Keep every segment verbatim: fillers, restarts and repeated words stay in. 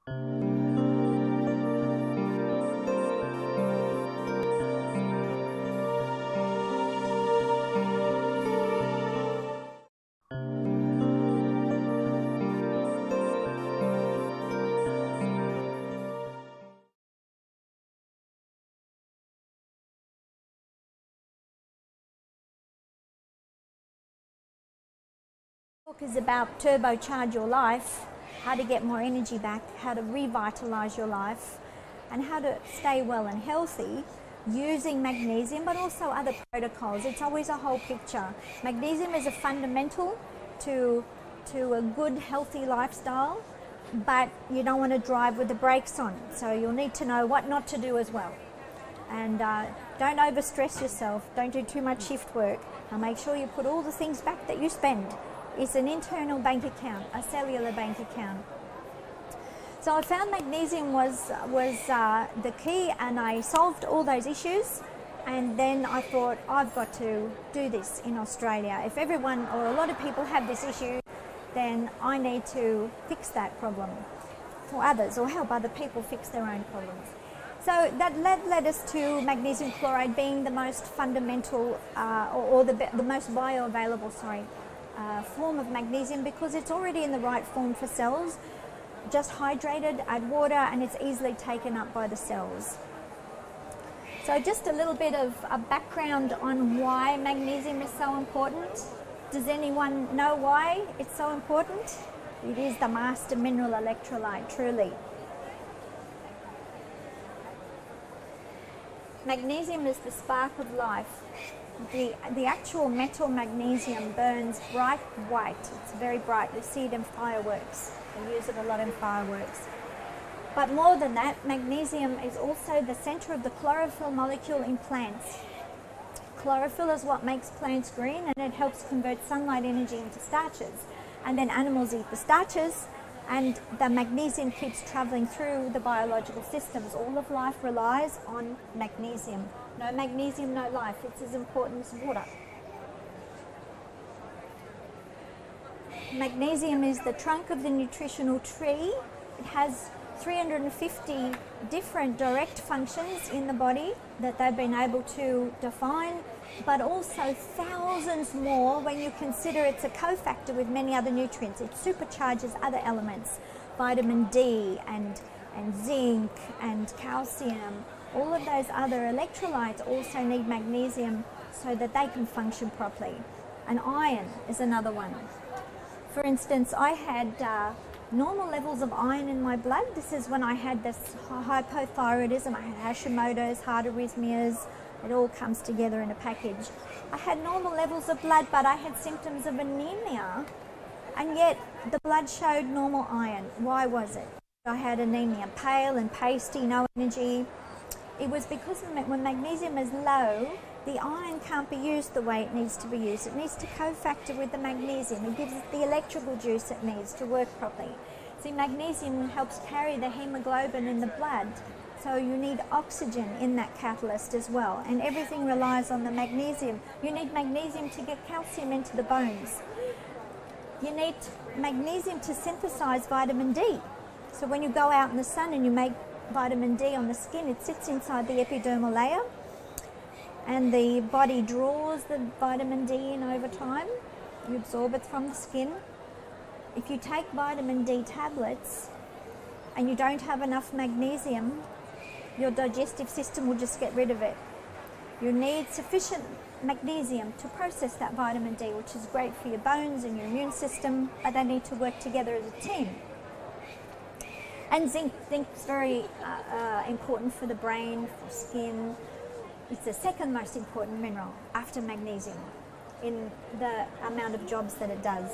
Book is about turbocharge your life, how to get more energy back, how to revitalize your life, and how to stay well and healthy using magnesium, but also other protocols. It's always a whole picture. Magnesium is a fundamental to, to a good, healthy lifestyle, but you don't want to drive with the brakes on, so you'll need to know what not to do as well. And uh, don't overstress yourself, don't do too much shift work, and make sure you put all the things back that you spend. It's an internal bank account, a cellular bank account. So I found magnesium was, was uh, the key, and I solved all those issues, and then I thought, I've got to do this in Australia. If everyone or a lot of people have this issue, then I need to fix that problem for others, or help other people fix their own problems. So that led, led us to magnesium chloride being the most fundamental, uh, or, or the, the most bioavailable, sorry, Uh, form of magnesium, because it's already in the right form for cells, just hydrated, add water, and it's easily taken up by the cells. So just a little bit of a background on why magnesium is so important. Does anyone know why it's so important? It is the master mineral electrolyte, truly. Magnesium is the spark of life. The, the actual metal magnesium burns bright white. It's very bright. You see it in fireworks. They use it a lot in fireworks. But more than that, magnesium is also the center of the chlorophyll molecule in plants. Chlorophyll is what makes plants green, and it helps convert sunlight energy into starches. And then animals eat the starches, and the magnesium keeps traveling through the biological systems. All of life relies on magnesium. No magnesium, no life. It's as important as water. Magnesium is the trunk of the nutritional tree. It has three hundred fifty different direct functions in the body that they've been able to define, but also thousands more when you consider it's a cofactor with many other nutrients. It supercharges other elements, vitamin D and, and zinc and calcium. All of those other electrolytes also need magnesium so that they can function properly. And iron is another one. For instance, I had uh, normal levels of iron in my blood. This is when I had this hypothyroidism. I had Hashimoto's, heart arrhythmias. It all comes together in a package. I had normal levels of blood, but I had symptoms of anemia, and yet the blood showed normal iron. Why was it? I had anemia, pale and pasty, no energy. It was because when magnesium is low, the iron can't be used the way it needs to be used. It needs to cofactor with the magnesium. It gives it the electrical juice it needs to work properly. See, magnesium helps carry the hemoglobin in the blood, so you need oxygen in that catalyst as well, and everything relies on the magnesium. You need magnesium to get calcium into the bones. You need magnesium to synthesize vitamin D. So when you go out in the sun and you make vitamin D on the skin, it sits inside the epidermal layer, and the body draws the vitamin D in over time. You absorb it from the skin. If you take vitamin D tablets and you don't have enough magnesium, your digestive system will just get rid of it. You need sufficient magnesium to process that vitamin D, which is great for your bones and your immune system, but they need to work together as a team. And zinc, zinc is very uh, uh, important for the brain, for skin. It's the second most important mineral after magnesium in the amount of jobs that it does.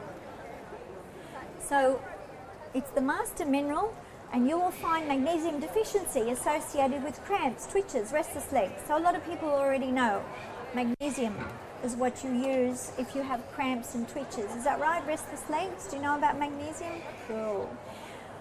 So it's the master mineral, and you will find magnesium deficiency associated with cramps, twitches, restless legs. So a lot of people already know magnesium is what you use if you have cramps and twitches. Is that right? Restless legs? Do you know about magnesium? Cool.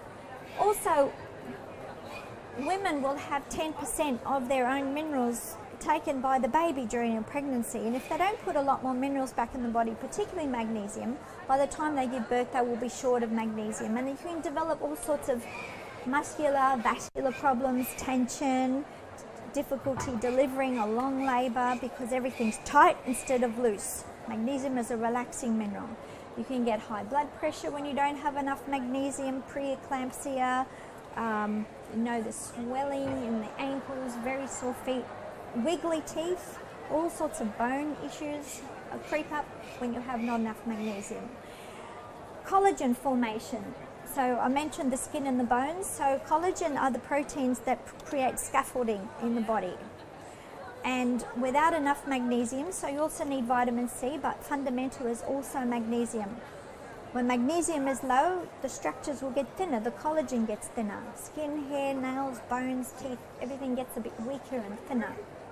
Also, women will have ten percent of their own minerals taken by the baby during a pregnancy, and if they don't put a lot more minerals back in the body, particularly magnesium, by the time they give birth they will be short of magnesium, and you can develop all sorts of muscular, vascular problems, tension, difficulty delivering a long labour because everything's tight instead of loose. Magnesium is a relaxing mineral. You can get high blood pressure when you don't have enough magnesium, preeclampsia, um, you know, the swelling in the ankles, very sore feet, wiggly teeth, all sorts of bone issues uh, creep up when you have not enough magnesium. Collagen formation. So I mentioned the skin and the bones. So collagen are the proteins that create scaffolding in the body. And without enough magnesium, so you also need vitamin C, but fundamental is also magnesium. When magnesium is low, the structures will get thinner, the collagen gets thinner. Skin, hair, nails, bones, teeth, everything gets a bit weaker and thinner.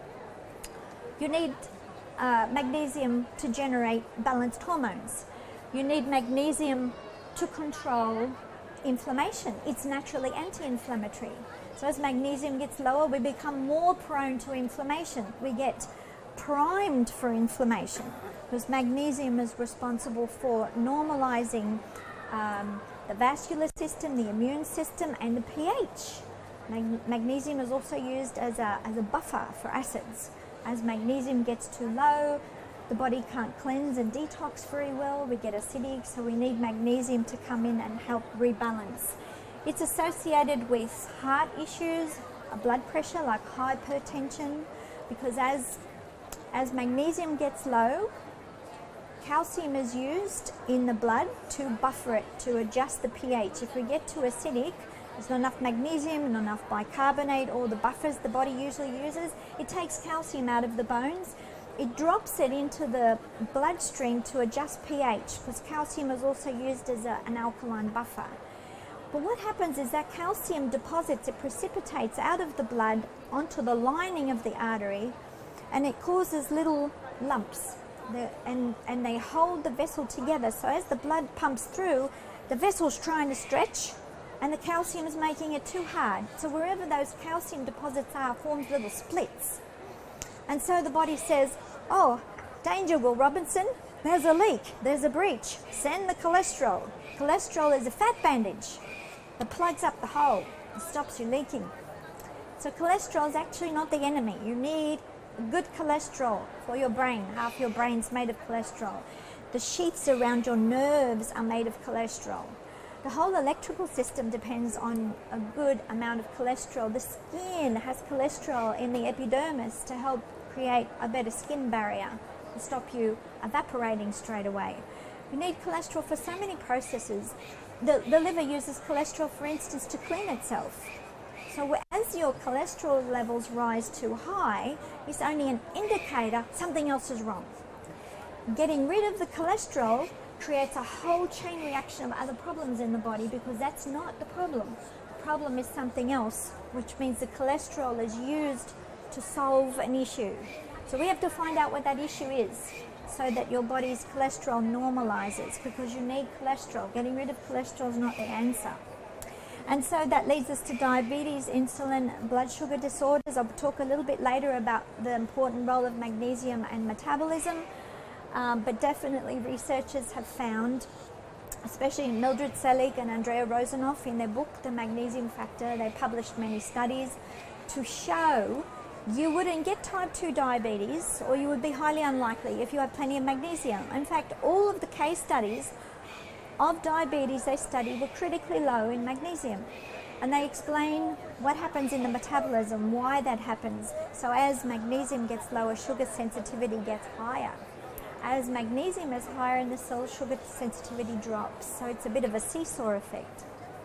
You need uh, magnesium to generate balanced hormones. You need magnesium to control inflammation. It's naturally anti-inflammatory. So as magnesium gets lower, we become more prone to inflammation. We get primed for inflammation because magnesium is responsible for normalizing um, the vascular system, the immune system, and the pH. Mag magnesium is also used as a, as a buffer for acids. As magnesium gets too low, the body can't cleanse and detox very well. We get acidic, so we need magnesium to come in and help rebalance. It's associated with heart issues, blood pressure like hypertension, because as, as magnesium gets low, calcium is used in the blood to buffer it, to adjust the pH. If we get too acidic, there's not enough magnesium, not enough bicarbonate, or the buffers the body usually uses, it takes calcium out of the bones. It drops it into the bloodstream to adjust pH, because calcium is also used as a, an alkaline buffer. But what happens is that calcium deposits, it precipitates out of the blood onto the lining of the artery, and it causes little lumps, the, and, and they hold the vessel together. So as the blood pumps through, the vessel's trying to stretch, and the calcium is making it too hard. So wherever those calcium deposits are, forms little splits. And so the body says, oh, danger, Will Robinson, there's a leak, there's a breach, send the cholesterol. Cholesterol is a fat bandage that plugs up the hole and stops you leaking. So cholesterol is actually not the enemy. You need good cholesterol for your brain. Half your brain's made of cholesterol. The sheaths around your nerves are made of cholesterol. The whole electrical system depends on a good amount of cholesterol. The skin has cholesterol in the epidermis to help create a better skin barrier to stop you evaporating straight away. You need cholesterol for so many processes. The, the liver uses cholesterol, for instance, to clean itself. So as your cholesterol levels rise too high, it's only an indicator something else is wrong. Getting rid of the cholesterol creates a whole chain reaction of other problems in the body, because that's not the problem. The problem is something else, which means the cholesterol is used to solve an issue. So we have to find out what that issue is, so that your body's cholesterol normalizes, because you need cholesterol. Getting rid of cholesterol is not the answer. And so that leads us to diabetes, insulin, blood sugar disorders. I'll talk a little bit later about the important role of magnesium and metabolism. Um, but definitely researchers have found, especially Mildred Selig and Andrea Rosanoff in their book, The Magnesium Factor, they published many studies to show you wouldn't get type two diabetes, or you would be highly unlikely if you had plenty of magnesium. In fact, all of the case studies of diabetes they studied were critically low in magnesium. And they explain what happens in the metabolism, why that happens. So as magnesium gets lower, sugar sensitivity gets higher. As magnesium is higher in the cells, sugar sensitivity drops. So it's a bit of a seesaw effect.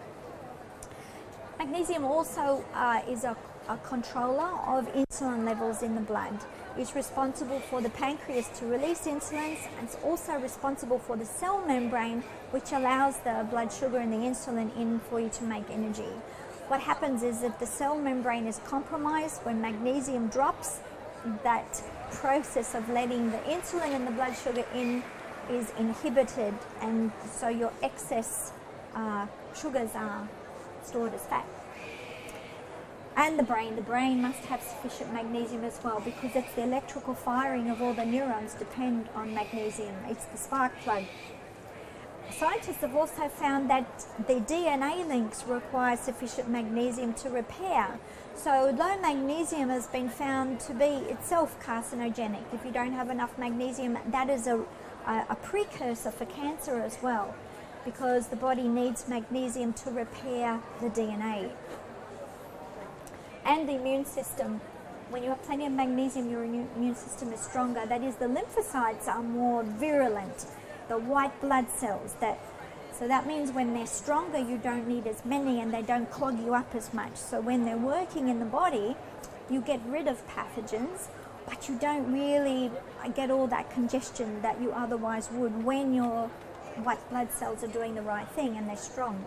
Magnesium also uh, is a, a controller of insulin levels in the blood. It's responsible for the pancreas to release insulin, and it's also responsible for the cell membrane, which allows the blood sugar and the insulin in for you to make energy. What happens is that the cell membrane is compromised when magnesium drops. That process of letting the insulin and the blood sugar in is inhibited, and so your excess uh, sugars are stored as fat. And the brain. The brain must have sufficient magnesium as well, because it's the electrical firing of all the neurons depend on magnesium. It's the spark plug. Scientists have also found that the D N A links require sufficient magnesium to repair. So low magnesium has been found to be itself carcinogenic. If you don't have enough magnesium, that is a, a, a precursor for cancer as well, because the body needs magnesium to repair the D N A. And the immune system. When you have plenty of magnesium, your immune system is stronger. That is, the lymphocytes are more virulent, the white blood cells. That, so that means when they're stronger, you don't need as many and they don't clog you up as much. So when they're working in the body, you get rid of pathogens, but you don't really get all that congestion that you otherwise would when your white blood cells are doing the right thing and they're strong.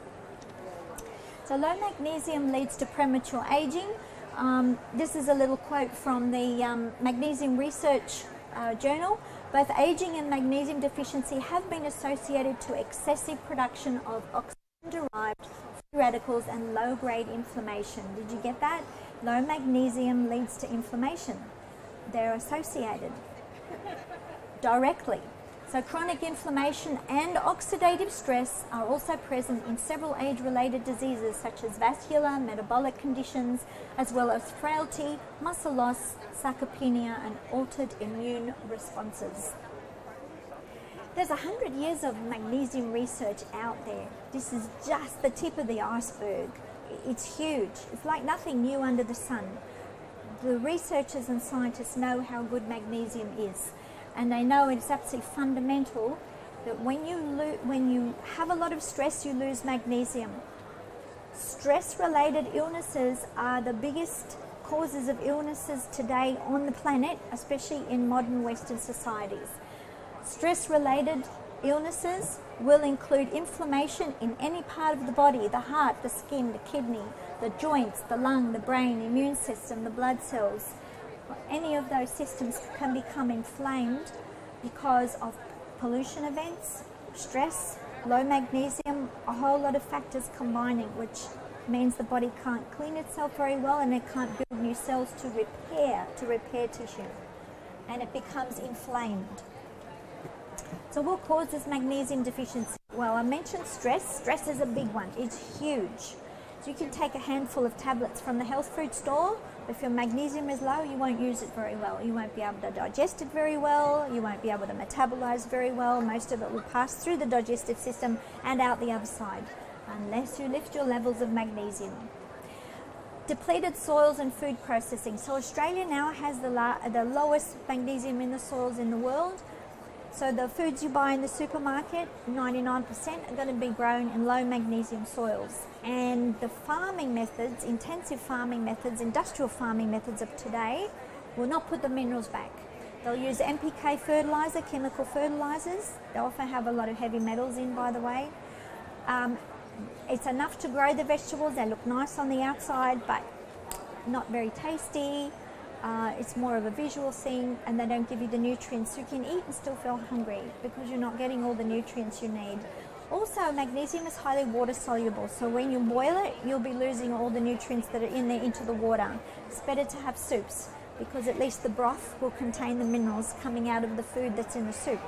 So low magnesium leads to premature aging. Um, this is a little quote from the um, Magnesium Research uh, Journal. Both aging and magnesium deficiency have been associated to excessive production of oxygen-derived free radicals and low-grade inflammation. Did you get that? Low magnesium leads to inflammation. They're associated directly. So chronic inflammation and oxidative stress are also present in several age-related diseases such as vascular, metabolic conditions, as well as frailty, muscle loss, sarcopenia, and altered immune responses. There's a hundred years of magnesium research out there. This is just the tip of the iceberg. It's huge. It's like nothing new under the sun. The researchers and scientists know how good magnesium is. And they know it's absolutely fundamental that when you lo when you have a lot of stress, you lose magnesium. Stress-related illnesses are the biggest causes of illnesses today on the planet, especially in modern Western societies. Stress-related illnesses will include inflammation in any part of the body: the heart, the skin, the kidney, the joints, the lung, the brain, the immune system, the blood cells. Any of those systems can become inflamed because of pollution events, stress, low magnesium, a whole lot of factors combining, which means the body can't clean itself very well and it can't build new cells to repair, to repair tissue, and it becomes inflamed. So what causes magnesium deficiency? Well, I mentioned stress. Stress is a big one. It's huge. So you can take a handful of tablets from the health food store. If your magnesium is low, you won't use it very well. You won't be able to digest it very well. You won't be able to metabolize very well. Most of it will pass through the digestive system and out the other side, unless you lift your levels of magnesium. Depleted soils and food processing. So Australia now has the, la the lowest magnesium in the soils in the world. So the foods you buy in the supermarket, ninety-nine percent are going to be grown in low magnesium soils. And the farming methods, intensive farming methods, industrial farming methods of today will not put the minerals back. They'll use N P K fertilizer, chemical fertilizers. They often have a lot of heavy metals in, by the way. Um, it's enough to grow the vegetables. They look nice on the outside, but not very tasty. Uh, it's more of a visual thing, and they don't give you the nutrients. So you can eat and still feel hungry because you're not getting all the nutrients you need. Also, magnesium is highly water soluble, so when you boil it, you'll be losing all the nutrients that are in there into the water. It's better to have soups because at least the broth will contain the minerals coming out of the food that's in the soup.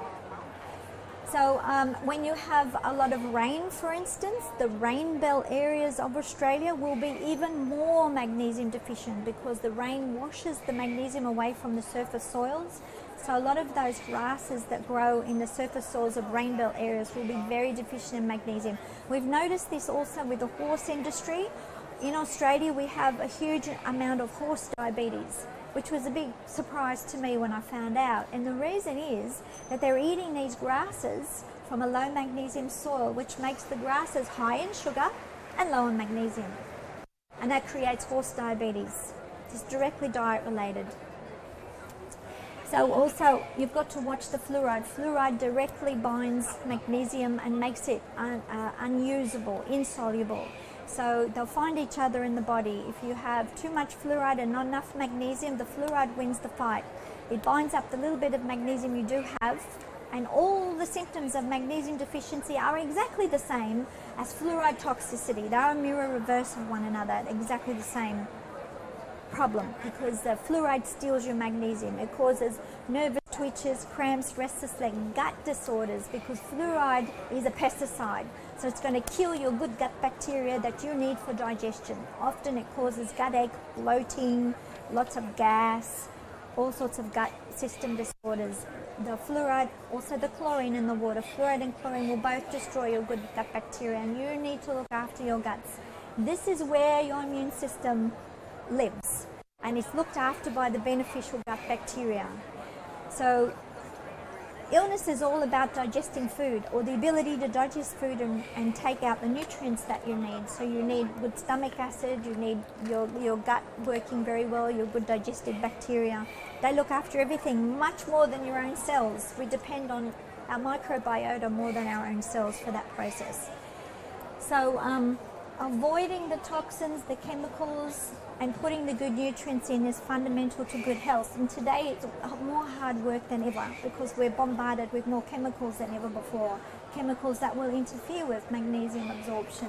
So um, when you have a lot of rain, for instance, the rain belt areas of Australia will be even more magnesium deficient because the rain washes the magnesium away from the surface soils. So a lot of those grasses that grow in the surface soils of rain belt areas will be very deficient in magnesium. We've noticed this also with the horse industry. In Australia, we have a huge amount of horse diabetes, which was a big surprise to me when I found out. And the reason is that they're eating these grasses from a low magnesium soil, which makes the grasses high in sugar and low in magnesium. And that creates horse diabetes. It's directly diet related. So also, you've got to watch the fluoride. Fluoride directly binds magnesium and makes it un uh, unusable, insoluble. So they'll find each other in the body. If you have too much fluoride and not enough magnesium, the fluoride wins the fight. It binds up the little bit of magnesium you do have And all the symptoms of magnesium deficiency are exactly the same as fluoride toxicity. They are a mirror reverse of one another, exactly the same problem, because the fluoride steals your magnesium. It causes nervous twitches, cramps, restless leg, gut disorders, because fluoride is a pesticide. So it's going to kill your good gut bacteria that you need for digestion. Often it causes gut ache, bloating, lots of gas, all sorts of gut system disorders. The fluoride, also the chlorine in the water, fluoride and chlorine will both destroy your good gut bacteria, and you need to look after your guts. This is where your immune system lives, and it's looked after by the beneficial gut bacteria. So illness is all about digesting food, or the ability to digest food and, and take out the nutrients that you need. So you need good stomach acid, you need your, your gut working very well, your good digestive bacteria. They look after everything much more than your own cells. We depend on our microbiota more than our own cells for that process. So um, avoiding the toxins, the chemicals, and putting the good nutrients in is fundamental to good health. And today it's more hard work than ever, because we're bombarded with more chemicals than ever before. Chemicals that will interfere with magnesium absorption.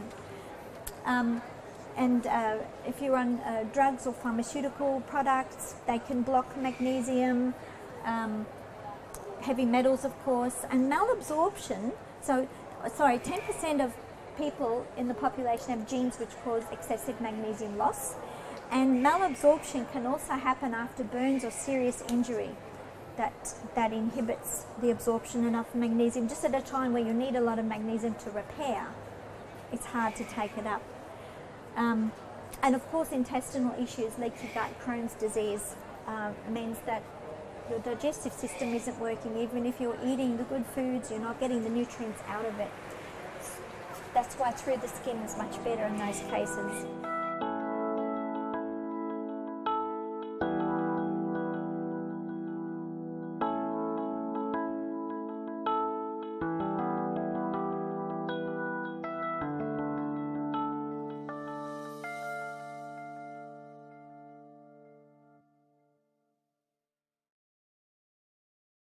Um, and uh, if you're on uh, drugs or pharmaceutical products, they can block magnesium, um, heavy metals of course, and malabsorption. So, sorry, ten percent of people in the population have genes which cause excessive magnesium loss. And malabsorption can also happen after burns or serious injury that, that inhibits the absorption enough magnesium. Just at a time where you need a lot of magnesium to repair, it's hard to take it up. Um, and of course, intestinal issues, leaky gut, Crohn's disease, uh, means that your digestive system isn't working. Even if you're eating the good foods, you're not getting the nutrients out of it. That's why through the skin is much better in those cases.